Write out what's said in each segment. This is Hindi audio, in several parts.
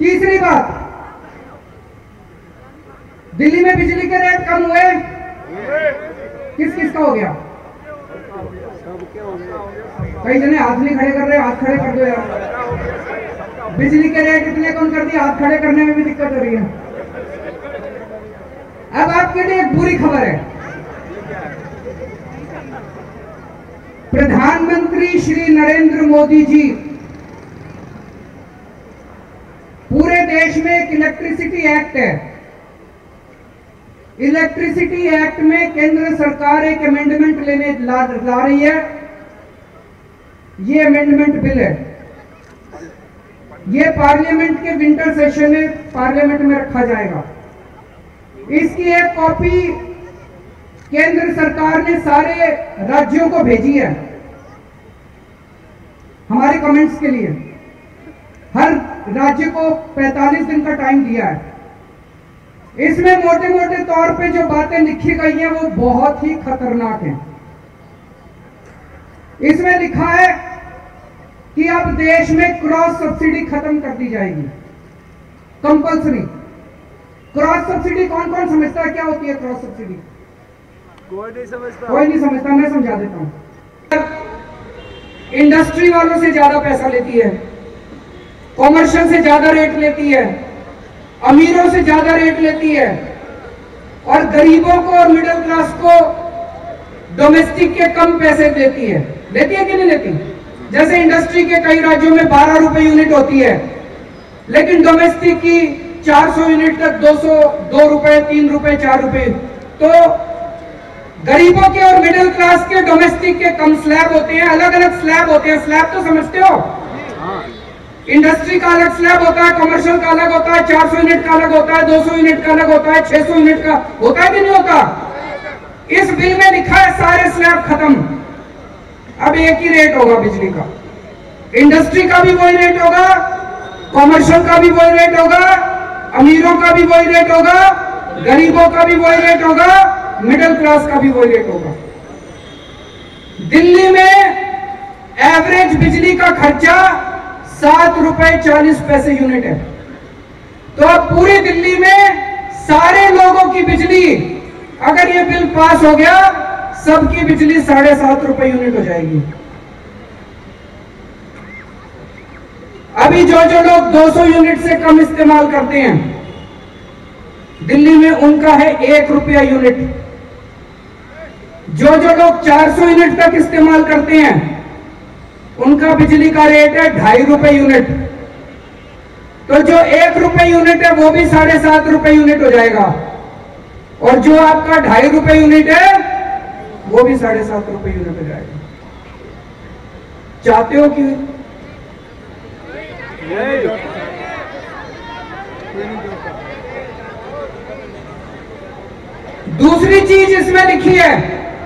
तीसरी बात, दिल्ली में बिजली के रेट कम हुए, किस किस का हो गया? कई जने हाथ नहीं खड़े कर रहे, हाथ खड़े कर दो यार। बिजली के रेट इतने कम कर दिए, हाथ खड़े करने में भी दिक्कत हो रही है। अब आपके लिए एक बुरी खबर है, प्रधानमंत्री श्री नरेंद्र मोदी जी पूरे देश में एक इलेक्ट्रिसिटी एक्ट है। इलेक्ट्रिसिटी एक्ट में केंद्र सरकार एक अमेंडमेंट ला रही है। ये अमेंडमेंट बिल है, ये पार्लियामेंट के विंटर सेशन में पार्लियामेंट में रखा जाएगा। इसकी एक कॉपी केंद्र सरकार ने सारे राज्यों को भेजी है हमारे कमेंट्स के लिए। हर राज्य को 45 दिन का टाइम दिया है। इसमें मोटे मोटे तौर पे जो बातें लिखी गई हैं वो बहुत ही खतरनाक हैं। इसमें लिखा है कि अब देश में क्रॉस सब्सिडी खत्म कर दी जाएगी, कंपल्सरी। क्रॉस सब्सिडी कौन कौन समझता है क्या होती है क्रॉस सब्सिडी? कोई नहीं समझता, मैं समझा देता हूं। इंडस्ट्री वालों से ज्यादा पैसा लेती है, कॉमर्शियल से ज्यादा रेट लेती है, अमीरों से ज्यादा रेट लेती है, और गरीबों को और मिडिल क्लास को डोमेस्टिक के कम पैसे देती है। लेती है कि नहीं लेती? जैसे इंडस्ट्री के कई राज्यों में 12 रुपए यूनिट होती है, लेकिन डोमेस्टिक की 400 यूनिट तक 2 रुपए, 3 रुपए, 4 रुपए। तो गरीबों के और मिडिल क्लास के डोमेस्टिक के कम स्लैब होते हैं, अलग अलग स्लैब होते हैं। स्लैब तो समझते हो? इंडस्ट्री का अलग स्लैब होता है, कमर्शियल का अलग होता है, 400 यूनिट का अलग होता है, 200 यूनिट का अलग होता है, 600 यूनिट का होता है कि नहीं होता? इस बिल में लिखा है सारे स्लैब खत्म, अब एक ही रेट होगा बिजली का। इंडस्ट्री का भी वही रेट होगा, कमर्शियल का भी वही रेट होगा, अमीरों का भी वही रेट होगा, गरीबों का भी वही रेट होगा, मिडिल क्लास का भी वही रेट होगा। दिल्ली में एवरेज बिजली का खर्चा 7 रुपए 40 पैसे यूनिट है। तो अब पूरी दिल्ली में सारे लोगों की बिजली, अगर ये बिल पास हो गया, सबकी बिजली 7.5 रुपए यूनिट हो जाएगी। अभी जो लोग 200 यूनिट से कम इस्तेमाल करते हैं दिल्ली में, उनका है 1 रुपया यूनिट। जो लोग 400 यूनिट तक इस्तेमाल करते हैं उनका बिजली का रेट है 2.5 रुपए यूनिट। तो जो 1 रुपए यूनिट है वो भी 7.5 रुपए यूनिट हो जाएगा, और जो आपका 2.5 रुपए यूनिट है वो भी 7.5 रुपए यूनिट हो जाएगा। चाहते हो कि दूसरी चीज इसमें लिखी है,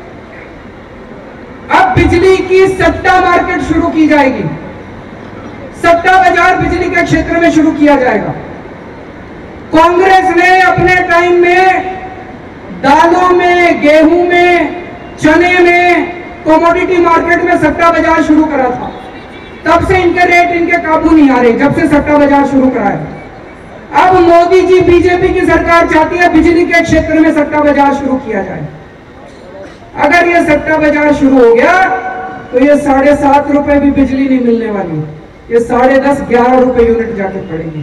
अब बिजली की सट्टा मार्केट शुरू की जाएगी। सट्टा बाजार बिजली के क्षेत्र में शुरू किया जाएगा। कांग्रेस ने अपने टाइम में दालों में, गेहूं में, चने में, कमोडिटी मार्केट में सट्टा बाजार शुरू करा था। तब से इनके रेट इनके काबू नहीं आ रहे, जब से सट्टा बाजार शुरू करा है। अब मोदी जी, बीजेपी की सरकार चाहती है बिजली के क्षेत्र में सट्टा बाजार शुरू किया जाए। अगर ये सट्टा बाजार शुरू हो गया तो ये 7.5 रुपए भी बिजली नहीं मिलने वाली, ये 10.5, 11 रुपए यूनिट जाके पड़ेगी।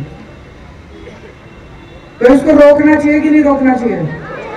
तो इसको रोकना चाहिए कि नहीं रोकना चाहिए?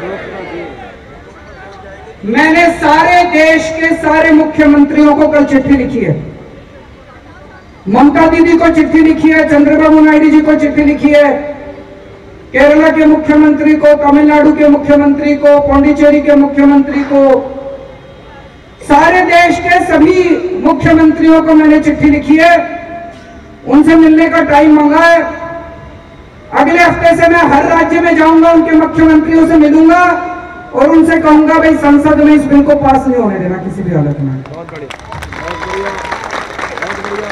मैंने सारे देश के सारे मुख्यमंत्रियों को कल चिट्ठी लिखी है। ममता दीदी को चिट्ठी लिखी है, चंद्रबाबू नायडू जी को चिट्ठी लिखी है, केरला के मुख्यमंत्री को, तमिलनाडु के मुख्यमंत्री को, पौंडीचेरी के मुख्यमंत्री को, सारे देश के सभी मुख्यमंत्रियों को मैंने चिट्ठी लिखी है। उनसे मिलने का टाइम मांगा है। अगले हफ्ते से मैं हर राज्य में जाऊंगा, उनके मुख्यमंत्रियों से मिलूंगा और उनसे कहूंगा भाई संसद में इस बिल को पास नहीं होने देना किसी भी हालत में। बहुत बढ़िया, बहुत बढ़िया, बहुत बढ़िया।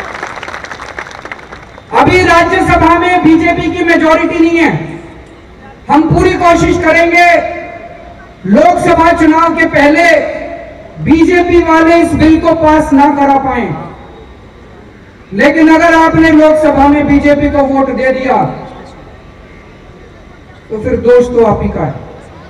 अभी राज्यसभा में बीजेपी की मेजॉरिटी नहीं है। हम पूरी कोशिश करेंगे लोकसभा चुनाव के पहले बीजेपी वाले इस बिल को पास ना करा पाए। लेकिन अगर आपने लोकसभा में बीजेपी को वोट दे दिया तो फिर दोष तो आप ही का है।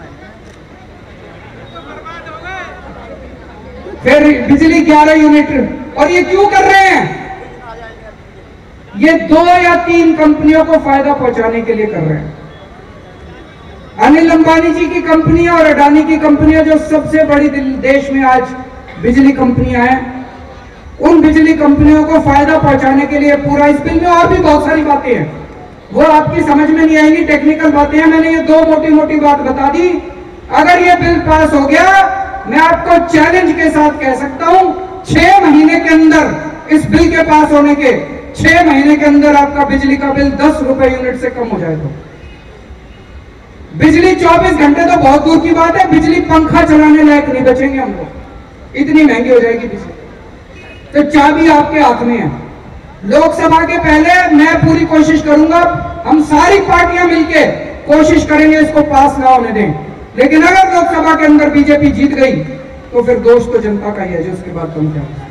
फिर बिजली 11 यूनिट, और ये क्यों कर रहे हैं? ये 2 या 3 कंपनियों को फायदा पहुंचाने के लिए कर रहे हैं। अनिल अंबानी जी की कंपनियां और अडानी की कंपनियां, जो सबसे बड़ी देश में आज बिजली कंपनियां हैं, उन बिजली कंपनियों को फायदा पहुंचाने के लिए पूरा, इस बिल में और भी बहुत सारी बातें हैं, वो आपकी समझ में नहीं आएंगी, टेक्निकल बातें हैं। मैंने ये 2 मोटी मोटी बात बता दी। अगर ये बिल पास हो गया, मैं आपको चैलेंज के साथ कह सकता हूं, 6 महीने के अंदर, इस बिल के पास होने के 6 महीने के अंदर आपका बिजली का बिल 10 रुपए यूनिट से कम हो जाएगा। बिजली 24 घंटे तो बहुत दूर की बात है, बिजली पंखा चलाने लायक नहीं बचेंगे हम लोग, इतनी महंगी हो जाएगी बिजली। तो चाबी आपके हाथ में है। लोकसभा के पहले मैं पूरी कोशिश करूंगा, हम सारी पार्टियां मिलके कोशिश करेंगे इसको पास ना होने दें। लेकिन अगर लोकसभा के अंदर बीजेपी जीत गई तो फिर दोष तो जनता का ही है, जो उसके बाद तुम क्या